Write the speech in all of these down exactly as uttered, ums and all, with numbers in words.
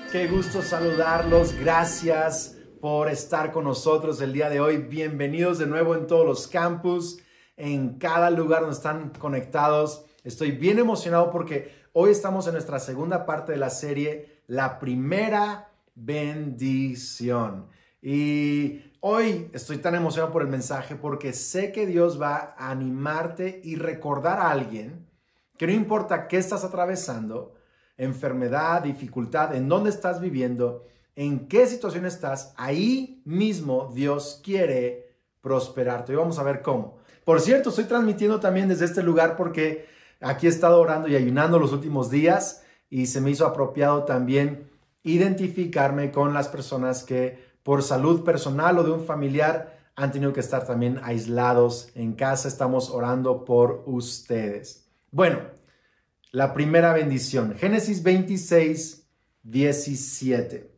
Qué gusto saludarlos. Gracias por estar con nosotros el día de hoy. Bienvenidos de nuevo en todos los campus, en cada lugar donde están conectados. Estoy bien emocionado porque hoy estamos en nuestra segunda parte de la serie, La Primera Bendición. Y hoy estoy tan emocionado por el mensaje porque sé que Dios va a animarte y recordar a alguien que no importa qué estás atravesando, enfermedad, dificultad, en dónde estás viviendo, en qué situación estás, ahí mismo Dios quiere prosperarte. Y vamos a ver cómo. Por cierto, estoy transmitiendo también desde este lugar porque aquí he estado orando y ayunando los últimos días y se me hizo apropiado también identificarme con las personas que por salud personal o de un familiar han tenido que estar también aislados en casa. Estamos orando por ustedes. Bueno, la primera bendición, Génesis veintiséis, diecisiete.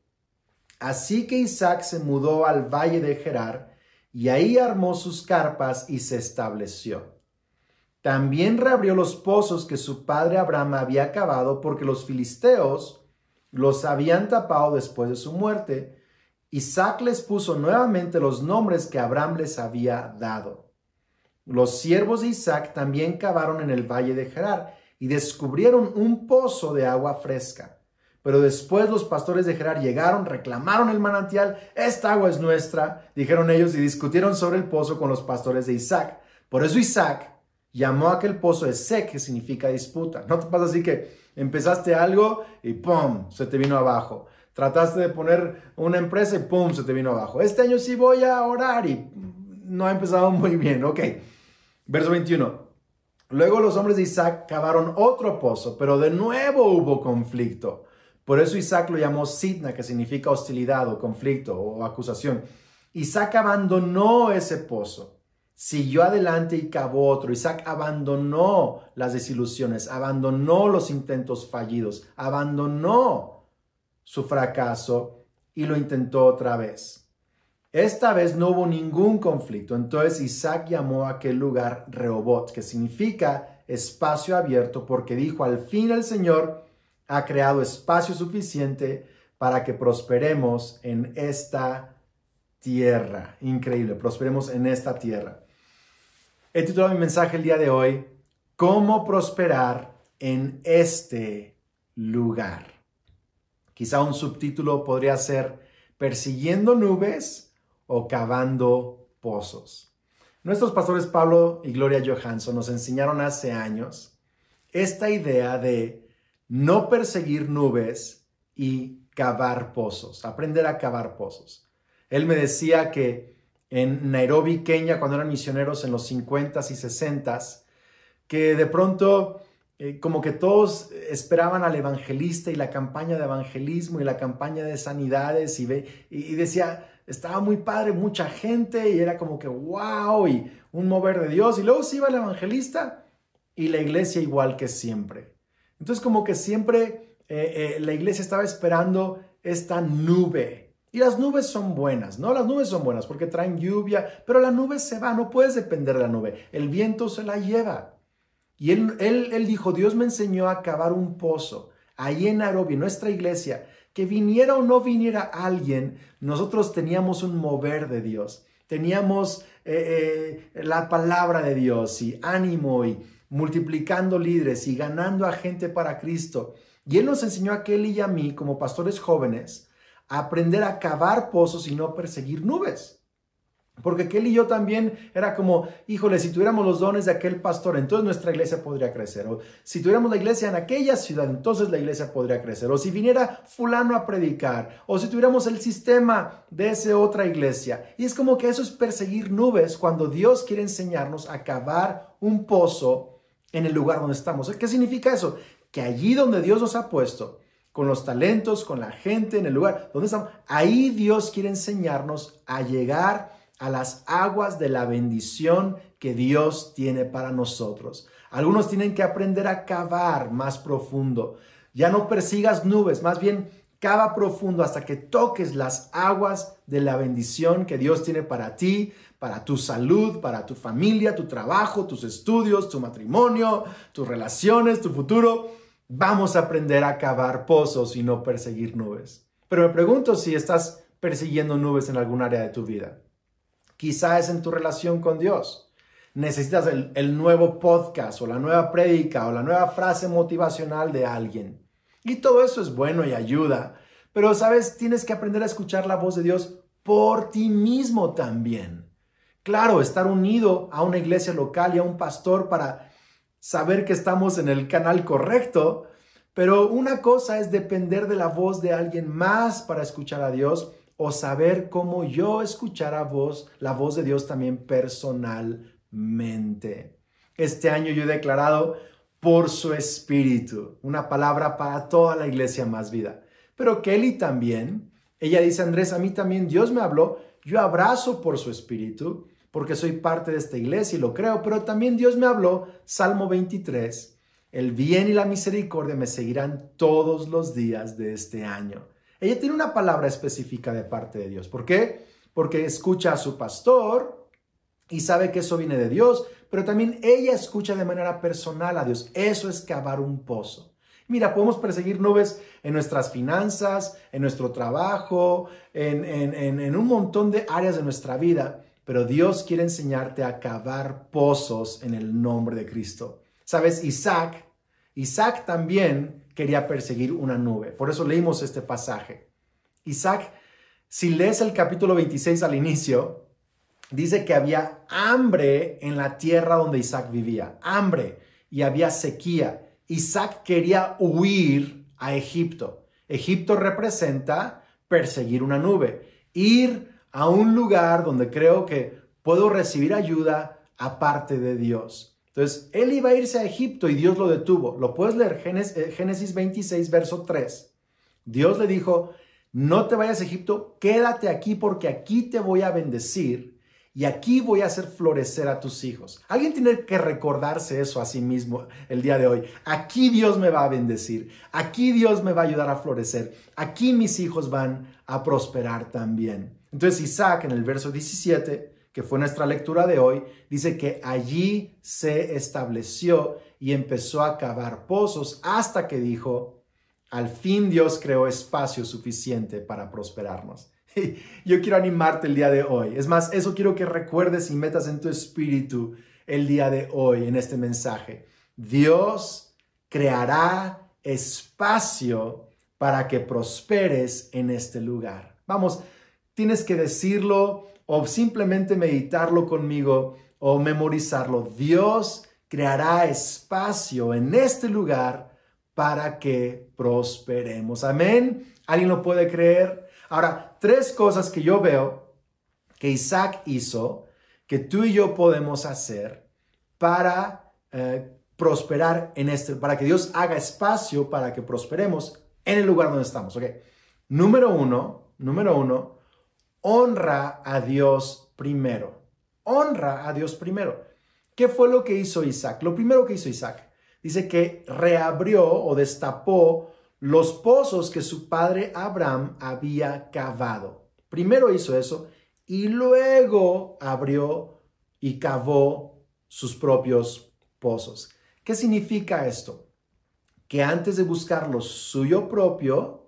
Así que Isaac se mudó al valle de Gerar y ahí armó sus carpas y se estableció. También reabrió los pozos que su padre Abraham había cavado porque los filisteos los habían tapado después de su muerte. Isaac les puso nuevamente los nombres que Abraham les había dado. Los siervos de Isaac también cavaron en el valle de Gerar y descubrieron un pozo de agua fresca. Pero después los pastores de Gerar llegaron, reclamaron el manantial. Esta agua es nuestra, dijeron ellos, y discutieron sobre el pozo con los pastores de Isaac. Por eso Isaac llamó a aquel pozo Esek, que significa disputa. ¿No te pasa así que empezaste algo y ¡pum! Se te vino abajo? Trataste de poner una empresa y ¡pum! Se te vino abajo. Este año sí voy a orar y no ha empezado muy bien. Ok, verso veintiuno. Luego los hombres de Isaac cavaron otro pozo, pero de nuevo hubo conflicto. Por eso Isaac lo llamó Sitna, que significa hostilidad o conflicto o acusación. Isaac abandonó ese pozo, siguió adelante y cavó otro. Isaac abandonó las desilusiones, abandonó los intentos fallidos, abandonó su fracaso y lo intentó otra vez. Esta vez no hubo ningún conflicto. Entonces Isaac llamó a aquel lugar Rehobot, que significa espacio abierto, porque dijo: al fin el Señor ha creado espacio suficiente para que prosperemos en esta tierra. Increíble, prosperemos en esta tierra. He titulado mi mensaje el día de hoy, ¿cómo prosperar en este lugar? Quizá un subtítulo podría ser persiguiendo nubes o cavando pozos. Nuestros pastores Pablo y Gloria Johansson nos enseñaron hace años esta idea de no perseguir nubes y cavar pozos, aprender a cavar pozos. Él me decía que en Nairobi, Kenia, cuando eran misioneros en los cincuentas y sesentas, que de pronto eh, como que todos esperaban al evangelista y la campaña de evangelismo y la campaña de sanidades y, ve, y, y decía, estaba muy padre, mucha gente y era como que wow y un mover de Dios. Y luego se iba el evangelista y la iglesia igual que siempre. Entonces como que siempre eh, eh, la iglesia estaba esperando esta nube. Y las nubes son buenas, ¿no? Las nubes son buenas porque traen lluvia, pero la nube se va, no puedes depender de la nube. El viento se la lleva. Y él, él, él dijo, Dios me enseñó a cavar un pozo ahí en Nairobi, nuestra iglesia, que viniera o no viniera alguien, nosotros teníamos un mover de Dios. Teníamos eh, eh, la palabra de Dios y ánimo y multiplicando líderes y ganando a gente para Cristo. Y Él nos enseñó a Kelly y a mí, como pastores jóvenes, a aprender a cavar pozos y no perseguir nubes. Porque Kelly y yo también era como, híjole, si tuviéramos los dones de aquel pastor, entonces nuestra iglesia podría crecer. O si tuviéramos la iglesia en aquella ciudad, entonces la iglesia podría crecer. O si viniera fulano a predicar. O si tuviéramos el sistema de esa otra iglesia. Y es como que eso es perseguir nubes cuando Dios quiere enseñarnos a cavar un pozo en el lugar donde estamos. ¿Qué significa eso? Que allí donde Dios nos ha puesto, con los talentos, con la gente, en el lugar donde estamos, ahí Dios quiere enseñarnos a llegar a las aguas de la bendición que Dios tiene para nosotros. Algunos tienen que aprender a cavar más profundo. Ya no persigas nubes, más bien cava profundo hasta que toques las aguas de la bendición que Dios tiene para ti, para tu salud, para tu familia, tu trabajo, tus estudios, tu matrimonio, tus relaciones, tu futuro. vamos a aprender a cavar pozos y no perseguir nubes. Pero me pregunto si estás persiguiendo nubes en algún área de tu vida. Quizá es en tu relación con Dios. Necesitas el, el nuevo podcast o la nueva prédica o la nueva frase motivacional de alguien. Y todo eso es bueno y ayuda. Pero, ¿sabes? Tienes que aprender a escuchar la voz de Dios por ti mismo también. Claro, estar unido a una iglesia local y a un pastor para saber que estamos en el canal correcto. Pero una cosa es depender de la voz de alguien más para escuchar a Dios o saber cómo yo escuchar a voz, la voz de Dios también personalmente. Este año yo he declarado por su Espíritu, una palabra para toda la iglesia Más Vida. Pero Kelly también, ella dice, Andrés, a mí también Dios me habló, yo abrazo por su Espíritu, porque soy parte de esta iglesia y lo creo, pero también Dios me habló, Salmo veintitrés, el bien y la misericordia me seguirán todos los días de este año. Ella tiene una palabra específica de parte de Dios. ¿Por qué? Porque escucha a su pastor y sabe que eso viene de Dios, pero también ella escucha de manera personal a Dios. Eso es cavar un pozo. Mira, podemos perseguir nubes en nuestras finanzas, en nuestro trabajo, en, en, en, en un montón de áreas de nuestra vida, pero Dios quiere enseñarte a cavar pozos en el nombre de Cristo. ¿Sabes? Isaac, Isaac también quería perseguir una nube. Por eso leímos este pasaje. Isaac, si lees el capítulo veintiséis al inicio, dice que había hambre en la tierra donde Isaac vivía. Hambre y había sequía. Isaac quería huir a Egipto. Egipto representa perseguir una nube. Ir a un lugar donde creo que puedo recibir ayuda aparte de Dios. Entonces, él iba a irse a Egipto y Dios lo detuvo. Lo puedes leer, Génesis veintiséis, verso tres. Dios le dijo, no te vayas a Egipto, quédate aquí porque aquí te voy a bendecir y aquí voy a hacer florecer a tus hijos. Alguien tiene que recordarse eso a sí mismo el día de hoy. Aquí Dios me va a bendecir, aquí Dios me va a ayudar a florecer, aquí mis hijos van a prosperar también. Entonces Isaac en el verso diecisiete, que fue nuestra lectura de hoy, dice que allí se estableció y empezó a cavar pozos hasta que dijo, al fin Dios creó espacio suficiente para prosperarnos. Yo quiero animarte el día de hoy. Es más, eso quiero que recuerdes y metas en tu espíritu el día de hoy en este mensaje. Dios creará espacio para que prosperes en este lugar. Vamos, tienes que decirlo o simplemente meditarlo conmigo o memorizarlo. Dios creará espacio en este lugar para que prosperemos. Amén. ¿Alguien lo puede creer? Ahora, tres cosas que yo veo que Isaac hizo, que tú y yo podemos hacer para eh, prosperar en este, para que Dios haga espacio para que prosperemos en el lugar donde estamos. Okay. Número uno, número uno, honra a Dios primero. Honra a Dios primero. ¿Qué fue lo que hizo Isaac? Lo primero que hizo Isaac, dice que reabrió o destapó los pozos que su padre Abraham había cavado. Primero hizo eso y luego abrió y cavó sus propios pozos. ¿Qué significa esto? Que antes de buscar lo suyo propio,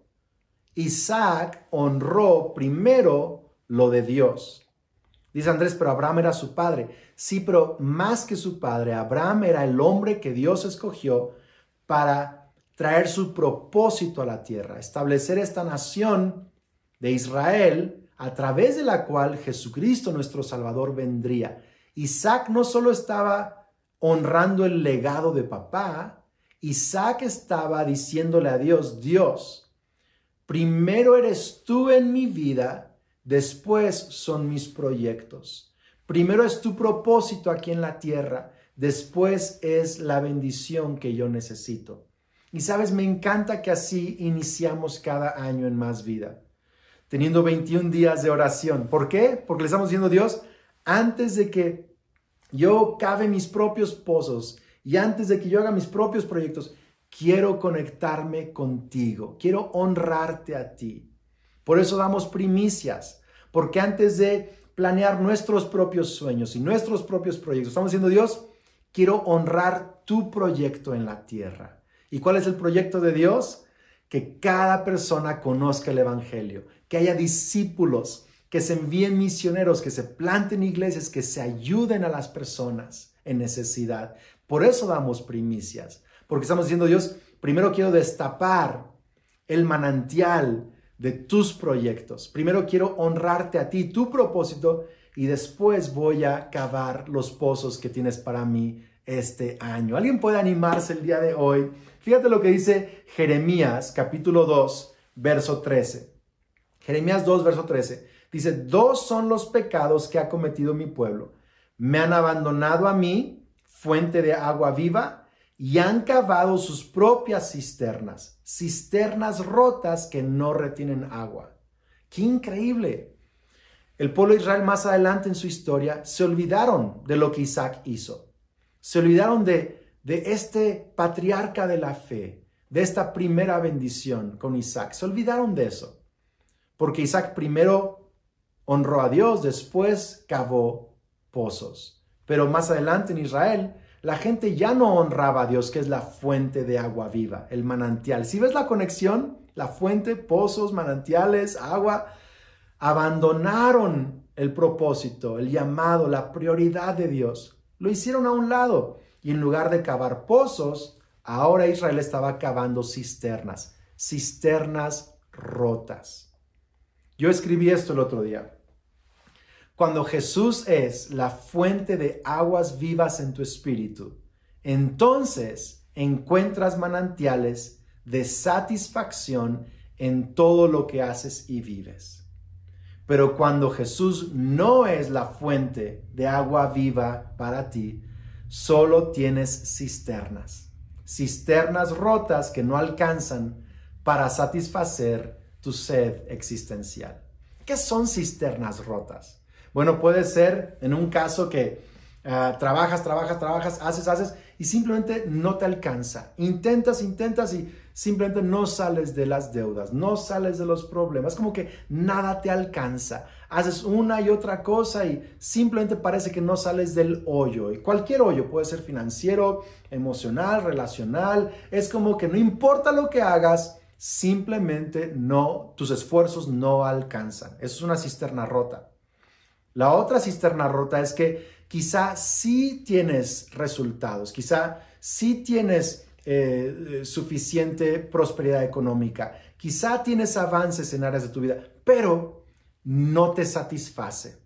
Isaac honró primero lo de Dios. Dice Andrés, pero Abraham era su padre. Sí, pero más que su padre, Abraham era el hombre que Dios escogió para traer su propósito a la tierra, establecer esta nación de Israel a través de la cual Jesucristo nuestro Salvador vendría. Isaac no solo estaba honrando el legado de papá, Isaac estaba diciéndole a Dios, Dios, primero eres tú en mi vida, después son mis proyectos. Primero es tu propósito aquí en la tierra, después es la bendición que yo necesito. Y sabes, me encanta que así iniciamos cada año en Más Vida, teniendo veintiún días de oración. ¿Por qué? Porque le estamos diciendo, Dios, antes de que yo cave mis propios pozos y antes de que yo haga mis propios proyectos, quiero conectarme contigo, quiero honrarte a ti. Por eso damos primicias, porque antes de planear nuestros propios sueños y nuestros propios proyectos, estamos diciendo, Dios, quiero honrar tu proyecto en la tierra. ¿Y cuál es el proyecto de Dios? Que cada persona conozca el evangelio, que haya discípulos, que se envíen misioneros, que se planten iglesias, que se ayuden a las personas en necesidad. Por eso damos primicias, porque estamos diciendo, Dios, primero quiero destapar el manantial de tus proyectos. Primero quiero honrarte a ti, tu propósito, y después voy a cavar los pozos que tienes para mí este año. ¿Alguien puede animarse el día de hoy? Fíjate lo que dice Jeremías, capítulo dos, verso trece. Jeremías dos, verso trece. Dice, dos son los pecados que ha cometido mi pueblo. Me han abandonado a mí, fuente de agua viva, y han cavado sus propias cisternas, cisternas rotas que no retienen agua. ¡Qué increíble! El pueblo de Israel más adelante en su historia se olvidaron de lo que Isaac hizo. Se olvidaron de, de este patriarca de la fe, de esta primera bendición con Isaac. Se olvidaron de eso, porque Isaac primero honró a Dios, después cavó pozos. Pero más adelante en Israel, la gente ya no honraba a Dios, que es la fuente de agua viva, el manantial. Si ves la conexión, la fuente, pozos, manantiales, agua, abandonaron el propósito, el llamado, la prioridad de Dios. Lo hicieron a un lado y en lugar de cavar pozos, ahora Israel estaba cavando cisternas, cisternas rotas. Yo escribí esto el otro día. Cuando Jesús es la fuente de aguas vivas en tu espíritu, entonces encuentras manantiales de satisfacción en todo lo que haces y vives. Pero cuando Jesús no es la fuente de agua viva para ti, solo tienes cisternas, cisternas rotas que no alcanzan para satisfacer tu sed existencial. ¿Qué son cisternas rotas? Bueno, puede ser en un caso que uh, trabajas, trabajas, trabajas, haces, haces y simplemente no te alcanza. Intentas, intentas y simplemente no sales de las deudas, no sales de los problemas, como que nada te alcanza. Haces una y otra cosa y simplemente parece que no sales del hoyo. Y cualquier hoyo puede ser financiero, emocional, relacional. Es como que no importa lo que hagas, simplemente no, tus esfuerzos no alcanzan. Eso es una cisterna rota. La otra cisterna rota es que quizá sí tienes resultados, quizá sí tienes eh, suficiente prosperidad económica, quizá tienes avances en áreas de tu vida, pero no te satisface,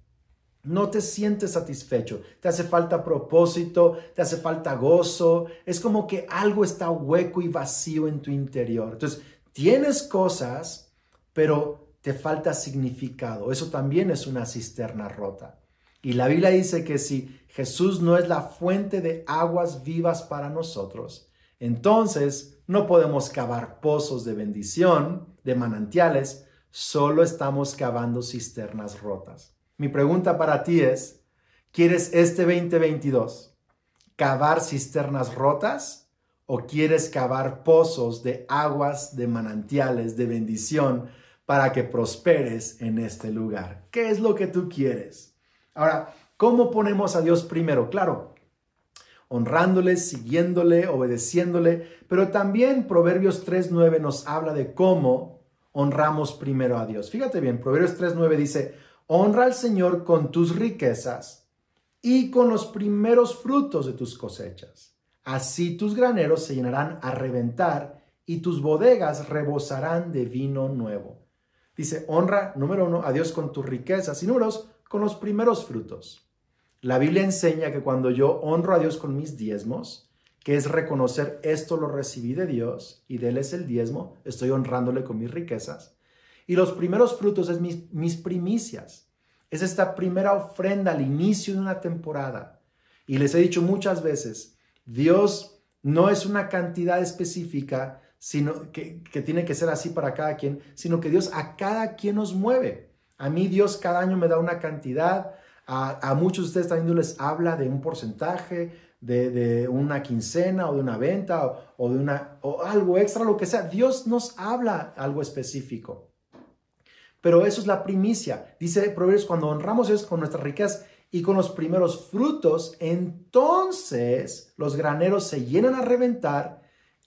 no te sientes satisfecho, te hace falta propósito, te hace falta gozo, es como que algo está hueco y vacío en tu interior. Entonces, tienes cosas, pero te falta significado. Eso también es una cisterna rota. Y la Biblia dice que si Jesús no es la fuente de aguas vivas para nosotros, entonces no podemos cavar pozos de bendición, de manantiales, solo estamos cavando cisternas rotas. Mi pregunta para ti es, ¿quieres este veinte veintidós cavar cisternas rotas o quieres cavar pozos de aguas, de manantiales, de bendición para que prosperes en este lugar? ¿Qué es lo que tú quieres? Ahora, ¿cómo ponemos a Dios primero? Claro, honrándole, siguiéndole, obedeciéndole, pero también Proverbios tres nueve nos habla de cómo honramos primero a Dios. Fíjate bien, Proverbios tres nueve dice, honra al Señor con tus riquezas y con los primeros frutos de tus cosechas. Así tus graneros se llenarán a reventar y tus bodegas rebosarán de vino nuevo. Dice, honra, número uno, a Dios con tus riquezas y número dos, con los primeros frutos. La Biblia enseña que cuando yo honro a Dios con mis diezmos, que es reconocer esto lo recibí de Dios y de Él es el diezmo, estoy honrándole con mis riquezas. Y los primeros frutos es mis, mis primicias. Es esta primera ofrenda al inicio de una temporada. Y les he dicho muchas veces, Dios no es una cantidad específica, sino que, que tiene que ser así para cada quien, sino que Dios a cada quien nos mueve. A mí Dios cada año me da una cantidad, a, a muchos de ustedes también les habla de un porcentaje, de, de una quincena o de una venta o, o de una, o algo extra, lo que sea. Dios nos habla algo específico. Pero eso es la primicia. Dice Proverbios, cuando honramos a Dios con nuestras riquezas y con los primeros frutos, entonces los graneros se llenan a reventar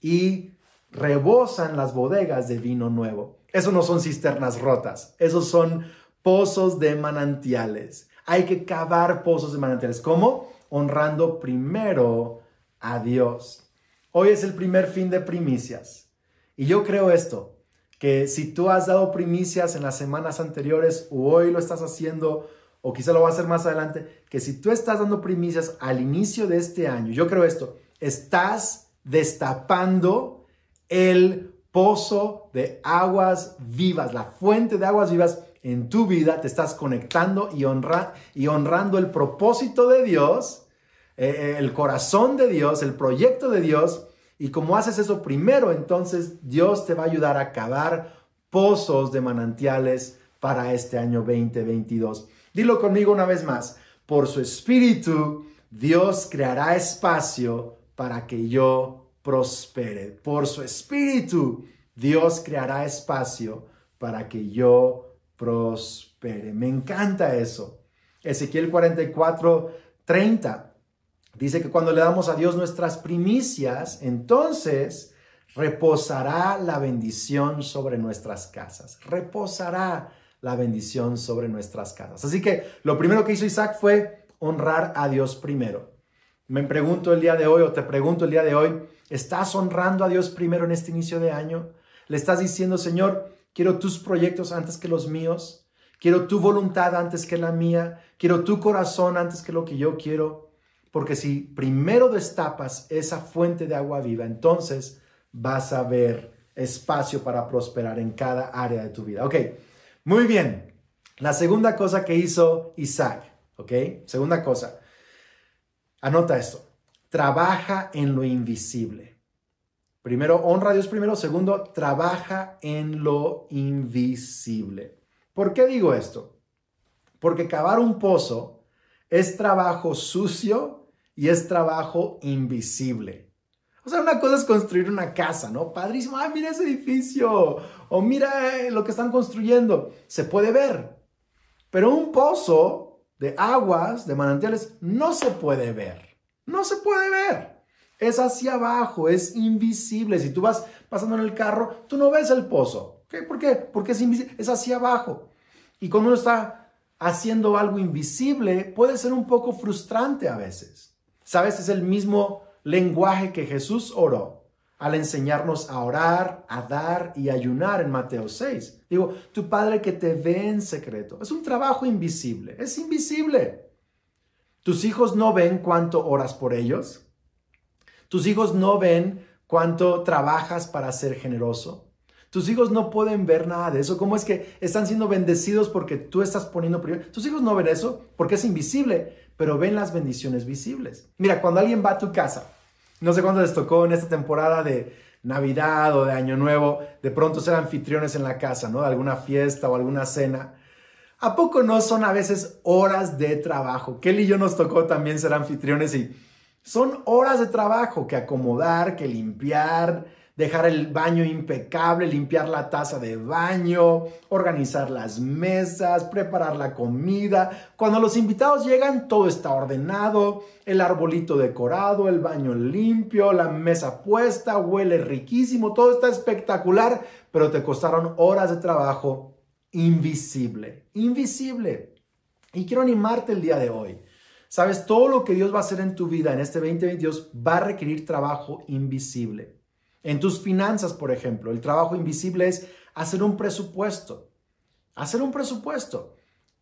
y rebosan las bodegas de vino nuevo. Eso no son cisternas rotas, esos son pozos de manantiales. Hay que cavar pozos de manantiales. ¿Cómo? Honrando primero a Dios. Hoy es el primer fin de primicias. Y yo creo esto, que si tú has dado primicias en las semanas anteriores o hoy lo estás haciendo o quizá lo vas a hacer más adelante, que si tú estás dando primicias al inicio de este año, yo creo esto, estás destapando el pozo de aguas vivas, la fuente de aguas vivas en tu vida. Te estás conectando y, honra, y honrando el propósito de Dios, eh, el corazón de Dios, el proyecto de Dios. Y como haces eso primero, entonces Dios te va a ayudar a cavar pozos de manantiales para este año veinte veintidós. Dilo conmigo una vez más. Por su Espíritu, Dios creará espacio para que yo prospere. Por su Espíritu, Dios creará espacio para que yo prospere. Me encanta eso. Ezequiel cuarenta y cuatro, treinta dice que cuando le damos a Dios nuestras primicias, entonces reposará la bendición sobre nuestras casas. Reposará la bendición sobre nuestras casas. Así que lo primero que hizo Isaac fue honrar a Dios primero. Me pregunto el día de hoy, o te pregunto el día de hoy, ¿estás honrando a Dios primero en este inicio de año? ¿Le estás diciendo, Señor, quiero tus proyectos antes que los míos? Quiero tu voluntad antes que la mía. Quiero tu corazón antes que lo que yo quiero. Porque si primero destapas esa fuente de agua viva, entonces vas a ver espacio para prosperar en cada área de tu vida. Ok, muy bien. La segunda cosa que hizo Isaac, ok, segunda cosa. Anota esto. Trabaja en lo invisible. Primero, honra a Dios primero. Segundo, trabaja en lo invisible. ¿Por qué digo esto? Porque cavar un pozo es trabajo sucio y es trabajo invisible. O sea, una cosa es construir una casa, ¿no? Padrísimo. Ah, mira ese edificio. O mira lo que están construyendo. Se puede ver. Pero un pozo de aguas, de manantiales, no se puede ver. No se puede ver. Es hacia abajo, es invisible. Si tú vas pasando en el carro, tú no ves el pozo. ¿Okay? ¿Por qué? Porque es invisible, es hacia abajo. Y cuando uno está haciendo algo invisible, puede ser un poco frustrante a veces. ¿Sabes? Es el mismo lenguaje que Jesús oró al enseñarnos a orar, a dar y ayunar en Mateo seis. Digo, tu Padre que te ve en secreto. Es un trabajo invisible, es invisible. ¿Tus hijos no ven cuánto oras por ellos? ¿Tus hijos no ven cuánto trabajas para ser generoso? Tus hijos no pueden ver nada de eso. ¿Cómo es que están siendo bendecidos porque tú estás poniendo primero? Tus hijos no ven eso porque es invisible, pero ven las bendiciones visibles. Mira, cuando alguien va a tu casa, no sé cuándo les tocó en esta temporada de Navidad o de Año Nuevo, de pronto ser anfitriones en la casa, ¿no? De alguna fiesta o alguna cena. ¿A poco no son a veces horas de trabajo? Kelly y yo nos tocó también ser anfitriones y son horas de trabajo que acomodar, que limpiar, dejar el baño impecable, limpiar la taza de baño, organizar las mesas, preparar la comida. Cuando los invitados llegan, todo está ordenado, el arbolito decorado, el baño limpio, la mesa puesta, huele riquísimo, todo está espectacular, pero te costaron horas de trabajo invisible, invisible. Y quiero animarte el día de hoy. Sabes, todo lo que Dios va a hacer en tu vida en este veinte veintidós va a requerir trabajo invisible. En tus finanzas, por ejemplo, el trabajo invisible es hacer un presupuesto. Hacer un presupuesto.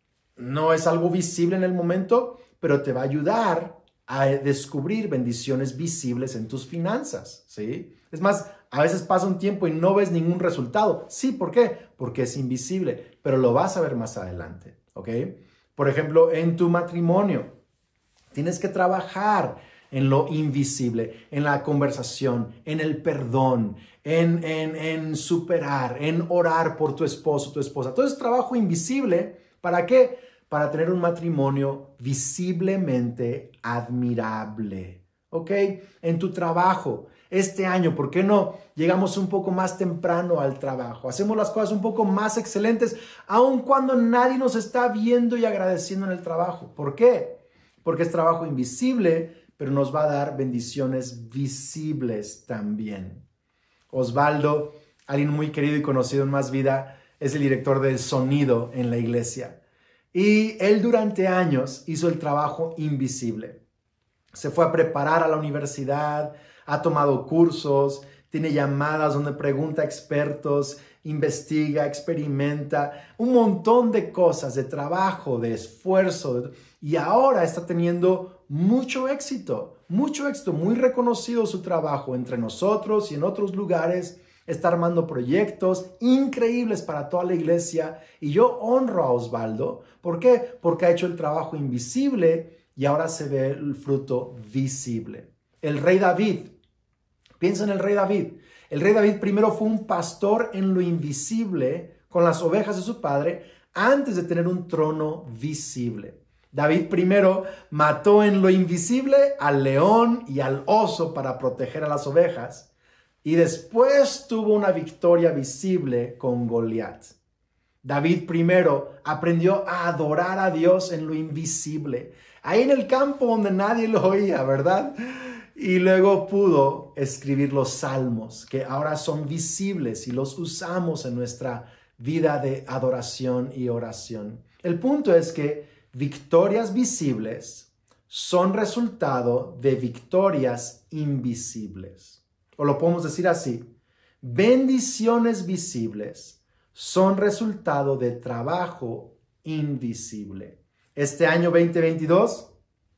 No es algo visible en el momento, pero te va a ayudar a descubrir bendiciones visibles en tus finanzas, ¿sí? Es más, a veces pasa un tiempo y no ves ningún resultado. Sí, ¿por qué? Porque es invisible, pero lo vas a ver más adelante, ¿ok? Por ejemplo, en tu matrimonio, tienes que trabajar en lo invisible, en la conversación, en el perdón, en, en, en superar, en orar por tu esposo, tu esposa. Todo es trabajo invisible. ¿Para qué? Para tener un matrimonio visiblemente admirable. ¿Ok? En tu trabajo, este año, ¿por qué no llegamos un poco más temprano al trabajo? Hacemos las cosas un poco más excelentes, aun cuando nadie nos está viendo y agradeciendo en el trabajo. ¿Por qué? Porque es trabajo invisible, pero nos va a dar bendiciones visibles también. Osvaldo, alguien muy querido y conocido en Más Vida, es el director del sonido en la iglesia. Y él durante años hizo el trabajo invisible. Se fue a preparar a la universidad, ha tomado cursos, tiene llamadas donde pregunta a expertos, investiga, experimenta, un montón de cosas, de trabajo, de esfuerzo. Y ahora está teniendo mucho éxito, mucho éxito, muy reconocido su trabajo entre nosotros y en otros lugares. Está armando proyectos increíbles para toda la iglesia y yo honro a Osvaldo. ¿Por qué? Porque ha hecho el trabajo invisible y ahora se ve el fruto visible. El rey David, piensa en el rey David. El rey David primero fue un pastor en lo invisible con las ovejas de su padre antes de tener un trono visible. David primero mató en lo invisible al león y al oso para proteger a las ovejas. Y después tuvo una victoria visible con Goliat. David primero aprendió a adorar a Dios en lo invisible, ahí en el campo donde nadie lo oía, ¿verdad? Y luego pudo escribir los salmos, que ahora son visibles y los usamos en nuestra vida de adoración y oración. El punto es que victorias visibles son resultado de victorias invisibles. O lo podemos decir así, bendiciones visibles son resultado de trabajo invisible. Este año veinte veintidós,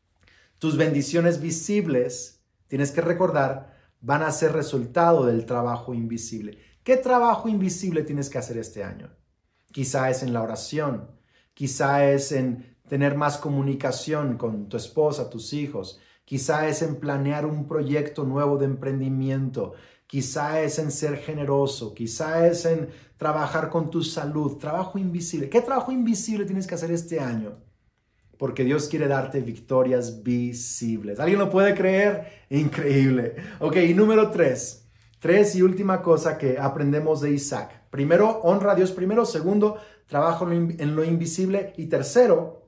tus bendiciones visibles, tienes que recordar, van a ser resultado del trabajo invisible. ¿Qué trabajo invisible tienes que hacer este año? Quizá es en la oración, quizá es en tener más comunicación con tu esposa, tus hijos. Quizá es en planear un proyecto nuevo de emprendimiento. Quizá es en ser generoso. Quizá es en trabajar con tu salud. Trabajo invisible. ¿Qué trabajo invisible tienes que hacer este año? Porque Dios quiere darte victorias visibles. ¿Alguien lo puede creer? Increíble. Ok, y número tres. Tres y última cosa que aprendemos de Isaac. Primero, honra a Dios primero. Segundo, trabaja en lo invisible. Y tercero,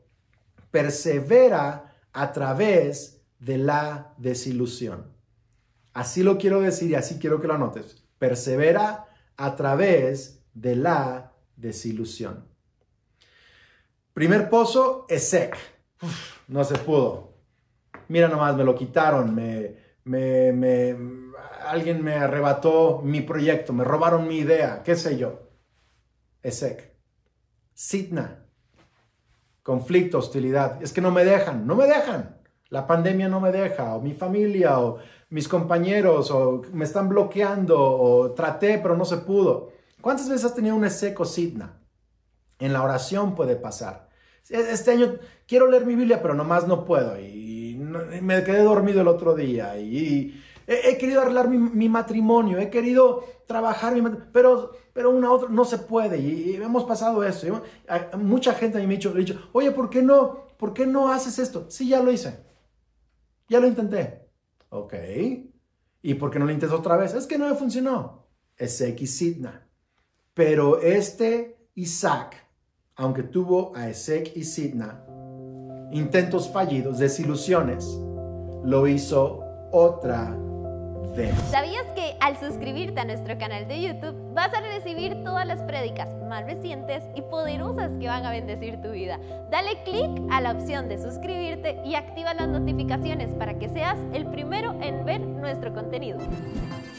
persevera a través de de la desilusión. Así lo quiero decir y así quiero que lo anotes. Persevera a través de la desilusión. Primer pozo, Esec. Uf, no se pudo. Mira nomás, me lo quitaron. Me, me, me, alguien me arrebató mi proyecto. Me robaron mi idea. ¿Qué sé yo? Esec. Sitna. Conflicto, hostilidad. Es que no me dejan. No me dejan. La pandemia no me deja, o mi familia, o mis compañeros, o me están bloqueando, o traté pero no se pudo. ¿Cuántas veces has tenido un Esec o Sitna? En la oración puede pasar. Este año quiero leer mi Biblia, pero nomás no puedo. Y me quedé dormido el otro día. Y he, he querido arreglar mi, mi matrimonio, he querido trabajar mi matrimonio, pero, pero una otra no se puede. Y, y hemos pasado eso. Y mucha gente a mí me ha dicho, me ha dicho, oye, ¿por qué no? ¿Por qué no haces esto? Sí, ya lo hice. Ya lo intenté. Ok. ¿Y por qué no lo intentas otra vez? Es que no me funcionó. Esec y Sitna. Pero este Isaac, aunque tuvo a Esec y Sitna, intentos fallidos, desilusiones, lo hizo otra vez. ¿Sabías que al suscribirte a nuestro canal de YouTube vas a recibir todas las prédicas más recientes y poderosas que van a bendecir tu vida? Dale clic a la opción de suscribirte y activa las notificaciones para que seas el primero en ver nuestro contenido.